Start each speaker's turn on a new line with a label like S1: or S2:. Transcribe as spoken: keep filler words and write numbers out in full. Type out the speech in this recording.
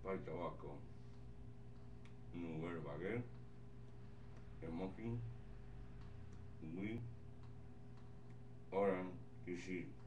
S1: pie tabaco, nouvelle baguette, a muffin, oui, orange, ici.